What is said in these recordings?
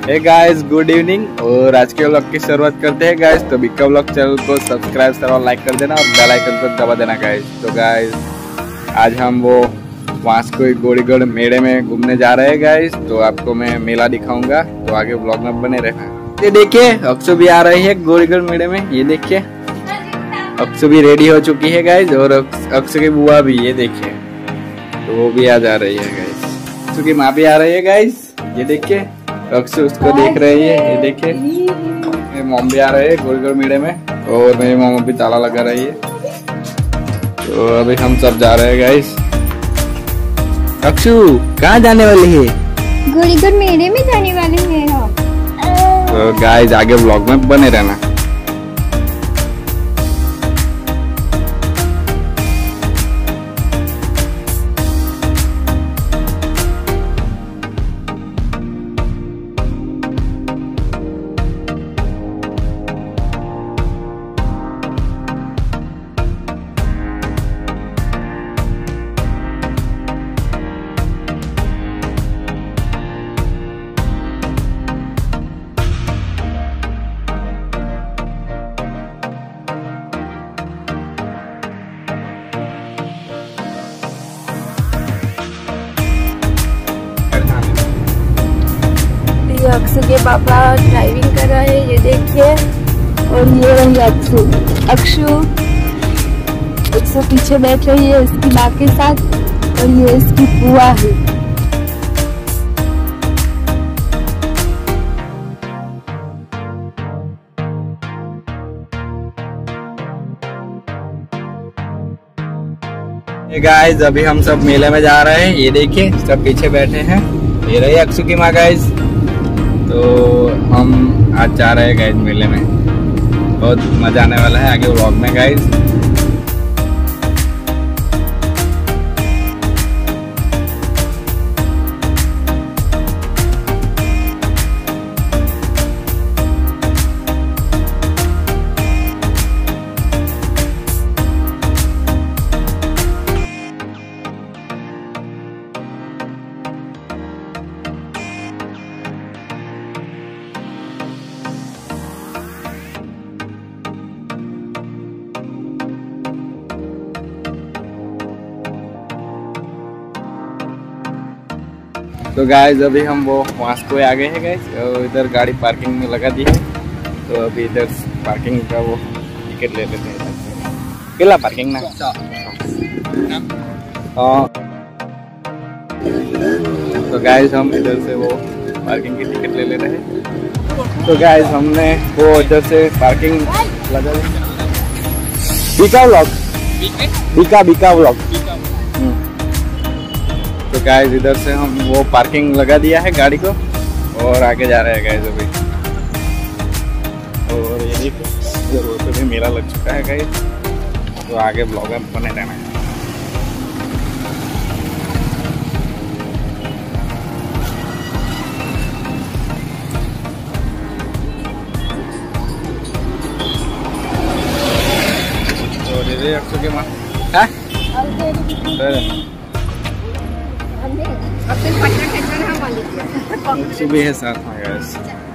Hey guys, good evening. और आज के व्लॉग की शुरुआत करते हैं गाइस। तो बिक्का व्लॉग चैनल को सब्सक्राइब और लाइक कर देना और बेल आइकन को दबा देना गाइस। तो गाइस आज हम वो वास्को गोरीगढ़ मेले में घूमने जा रहे हैं गाइस। तो आपको मैं मेला दिखाऊंगा, तो आगे व्लॉग में बने रहना। ये देखिए अक्षु भी आ रही है गोरीगढ़ मेले में। ये देखिए अक्षु भी रेडी हो चुकी है गाइस। और अक्षु की बुआ भी, ये देखिए, तो वो भी आ जा रही है गाइस। अक्षु की माँ भी आ रही है गाइस। ये देखिए अक्षु उसको देख रही है। ये देखिए मेरी मॉम भी आ रही है गोरीगढ़ मेले में, और मेरी मॉम भी ताला लगा रही है। तो अभी हम सब जा रहे हैं गाइस। अक्षु कहाँ जाने वाली है? गोरीगढ़ मेले में जाने वाले हैं हम। तो गाइस आगे व्लॉग में बने रहना। अक्षु के पापा ड्राइविंग कर रहे हैं, ये देखिए। और ये रही अक्षु। अक्षु पीछे बैठ रही है इसकी माँ के साथ, और ये इसकी बुआ है। गाइस अभी हम सब मेले में जा रहे हैं। ये देखिए सब पीछे बैठे हैं। ये रही अक्षु की माँ गाइस। तो हम आज जा रहे हैं गाइस मेले में। बहुत मजा आने वाला है आगे व्लॉग में गाइस। तो गाइस अभी हम वो वास्को आ गए हैं गाइस। और इधर गाड़ी पार्किंग में लगा दी है। तो अभी इधर पार्किंग का वो टिकट ले लेते हैं। किला पार्किंग ना। हाँ तो गाइस हम इधर से वो पार्किंग की टिकट ले ले रहे हैं। तो गाइस हमने वो इधर से पार्किंग लगा दी। बीका व्लॉग। तो गाइस इधर से हम वो पार्किंग लगा दिया है गाड़ी को, और आगे जा रहे हैं गाइस अभी। और ये देखो रोड पे भी मेला लग चुका है गाइस। तो आगे ब्लॉग में बने रहना है। तो ये अक्षु के माँ सुबह है साथ में गाइस।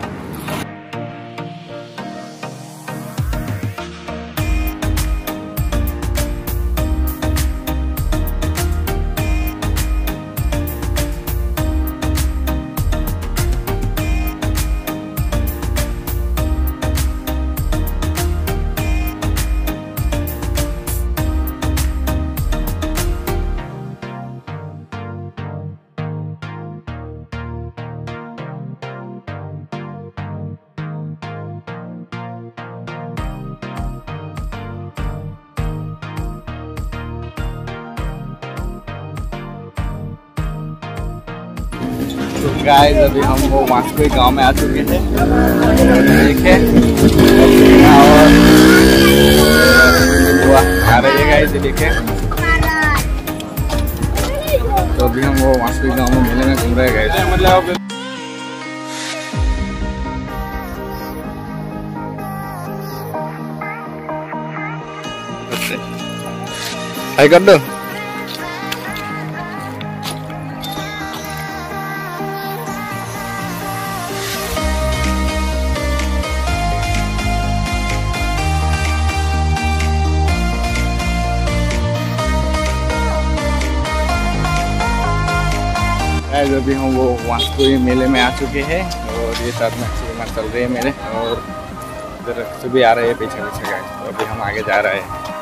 तो गाइस अभी हम वो वास्को गांव में आ चुके थे। देखिए आ रही है गाइस, देखिए। तो अभी हम वो वास्को गांव में मेले में घूम रहे हैं गाइस। मतलब हाय कर दो। गाइस अभी हम वो वास्को मेले में आ चुके हैं और ये साथ में अच्छी चल रही है मेले और इधर सभी आ रहे हैं पीछे पीछे गाइस। तो अभी हम आगे जा रहे हैं।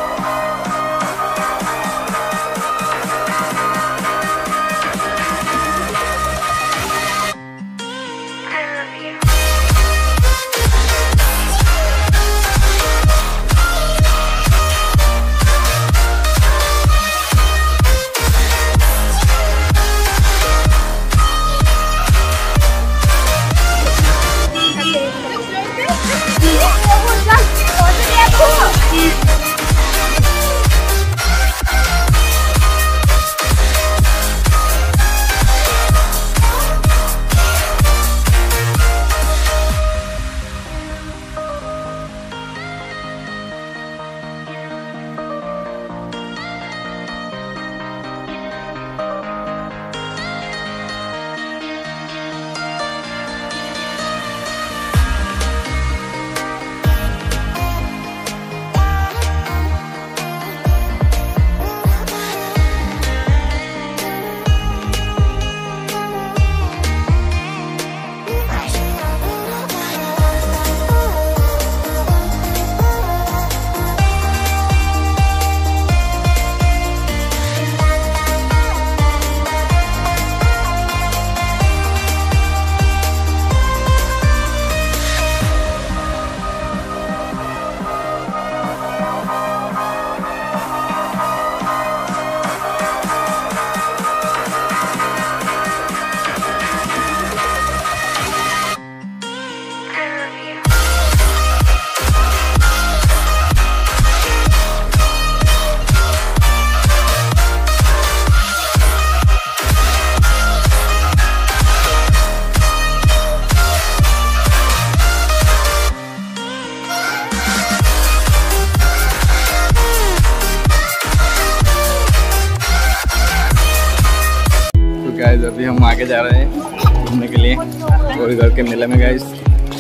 गाइस अभी हम आगे जा रहे हैं घूमने के लिए गोरीगढ़ के मेले में गाइस।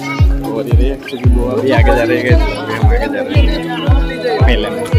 और ये एक्चुअली वो अभी आगे जा रहे हैं गाइस। अभी हम आगे जा रहे हैं मेले में।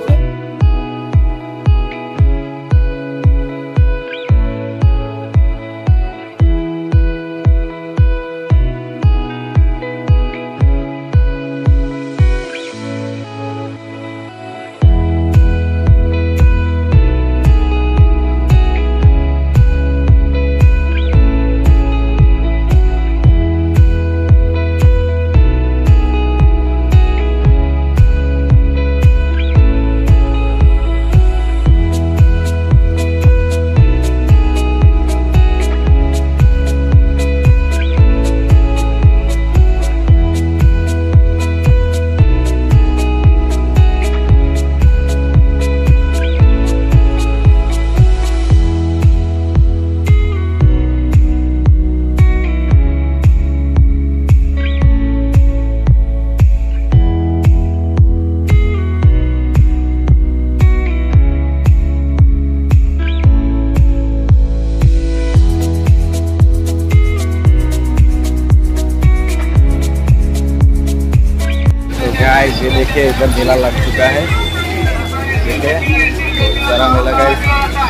गाइस ये देखिए इधर मेला लग चुका है। देखिए बहुत सारा मेला गाइस।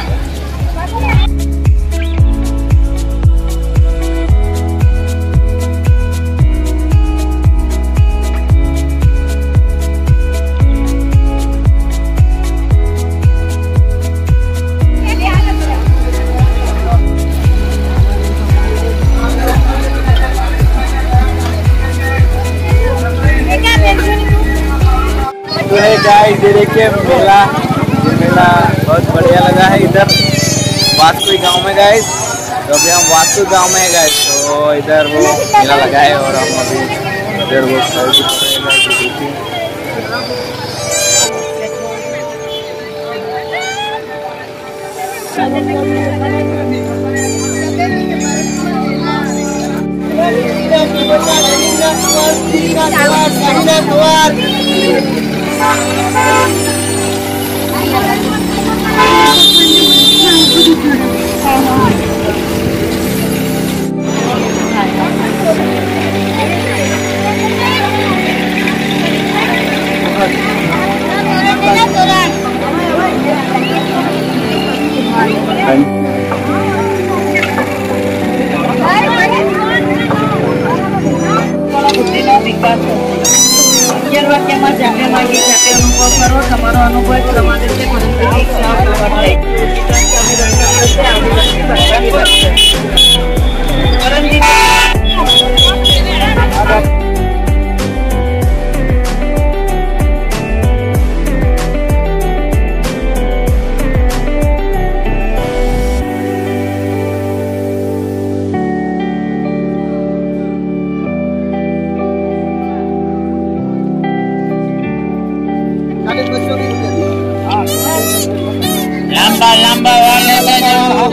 तो है गाइस ये देखिए मेला बहुत बढ़िया लगा है इधर वास्को गांव में गाइस। तो अभी हम वास्को गांव में है गाइस। तो इधर वो मेला लगा है और हम अभी इधर वो लंबा वाले ले जाओ।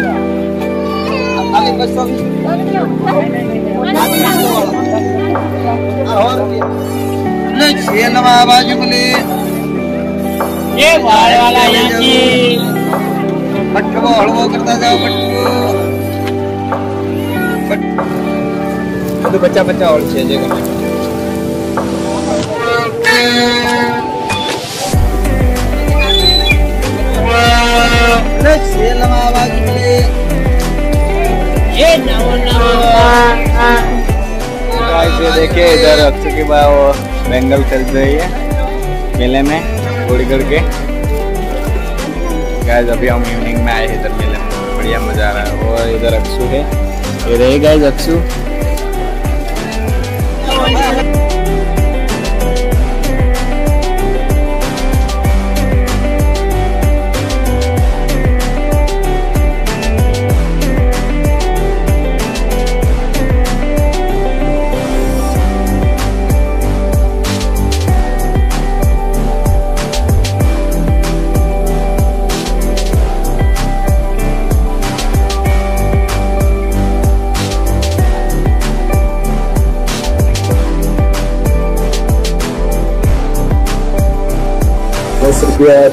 बाजू बोले ये बाल वाला यहाँ की पट्टू हलवा करता जाओ। पट्टू बच्चा बच्चा और छे जगह देखिए इधर अक्षु की बात वो बेंगल चल रही है मेले में गोड़ीगढ़ के। गाइस अभी हम इवनिंग में आए हैं इधर मेले में, बढ़िया मजा आ रहा है। वो इधर अक्षु है, ये रहे गाइस अक्षु। ₹10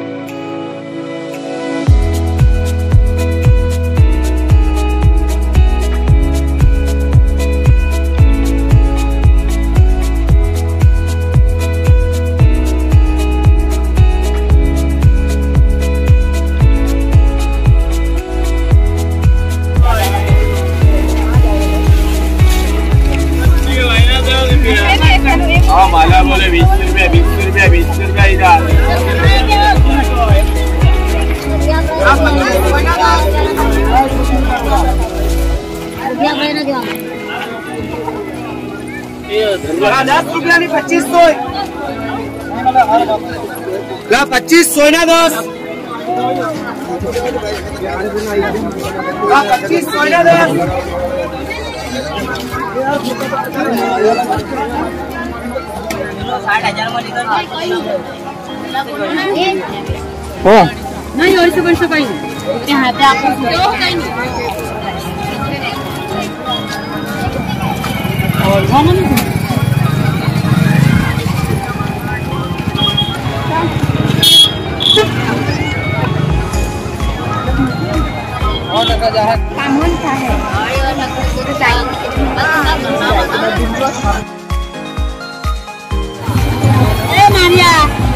रुपया। रुपया इधर। ₹10 नहीं 2500 2500 ना 10 2500 ना 10 हो नहीं वैसे पैसे काही यहाँ पे आपको काही नहीं और कामन का है ए मारिया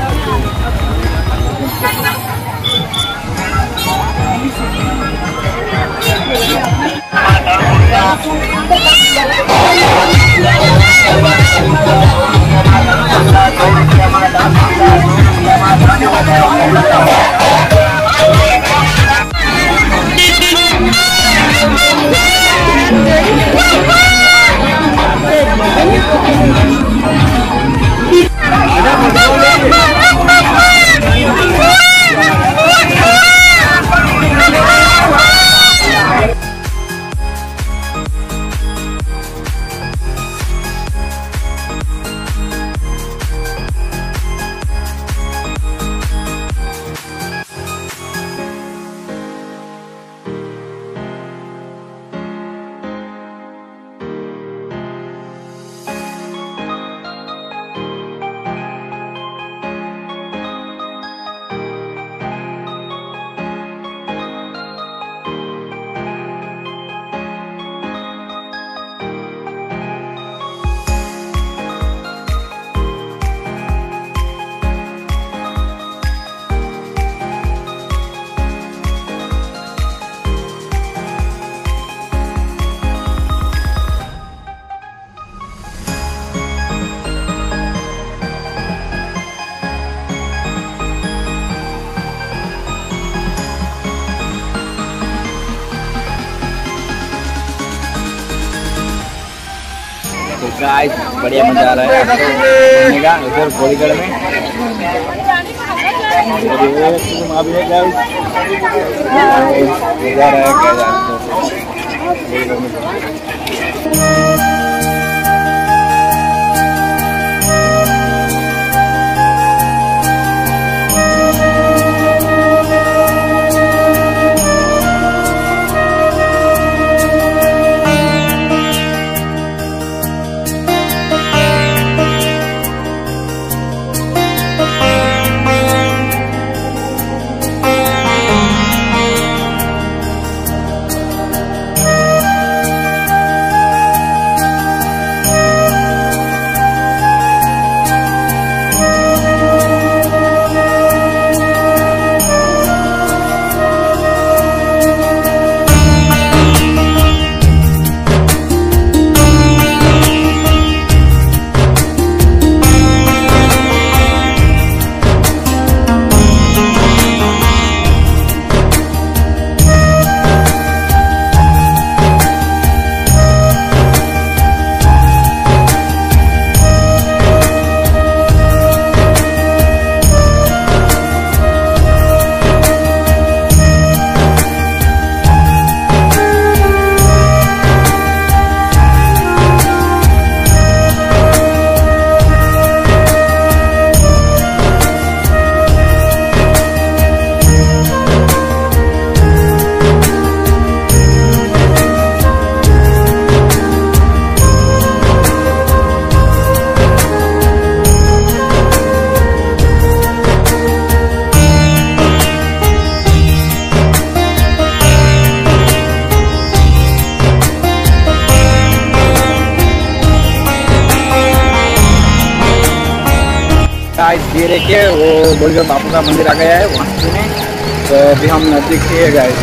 तो गाइस बढ़िया मजा आ रहा है घूमने का इधर गोलीगढ़ में। अभी है गाइस जा रहा है ये देखिए वो गोलीगढ़ बापू का मंदिर आ गया है वहाँ से। तो अभी हम नजदीक ही है गाइस,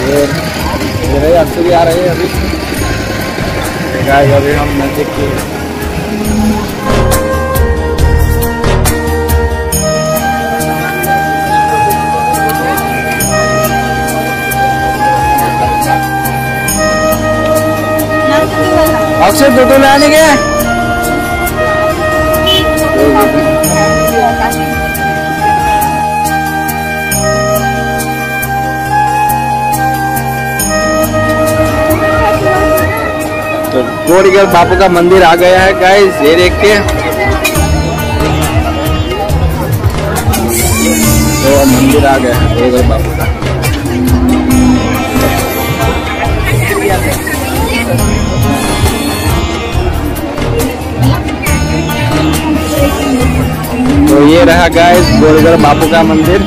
ये अच्छी भी आ रही है अभी गाइस, अभी हम नजदीक ही फोटो लाने के तो गोड़ीगढ़ बापू का मंदिर आ गया है गाइस, ये देख के। तो मंदिर आ गया है गोड़ीगढ़ बापू का। तो ये रहा गाइस गोड़ीगढ़ बापू का मंदिर।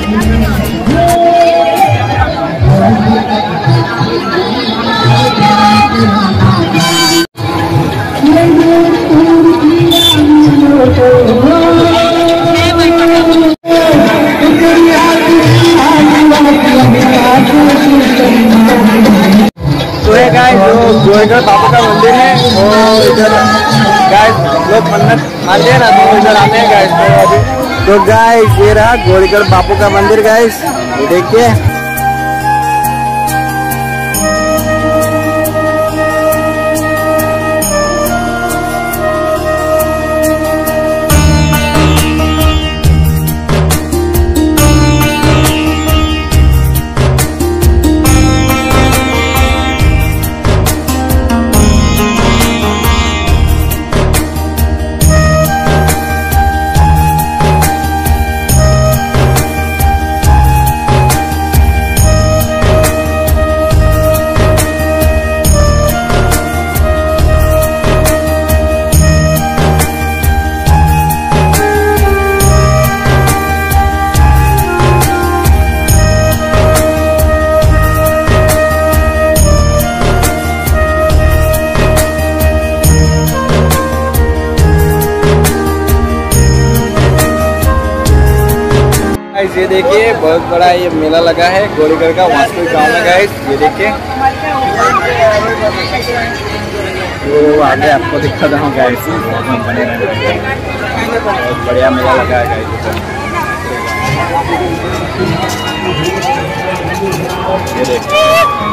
तो है गाइस जो गोड़ीगढ़ बापू का मंदिर है, और इधर गाइस लोग मन्नत मानते हैं ना, तो इधर आते हैं गाइस। तो गाइस ये रहा गोड़ीगढ़ बापू का मंदिर गाइस, ये देखिए। ये देखिए बहुत बड़ा ये मेला लगा है गोड़ीगढ़ का वास्को गाँव में गाइस, ये देखिए। तो आगे आपको दिखा हूँ गाइस, बने रहने बहुत बढ़िया मेला लगा है गाइस। ये देखिए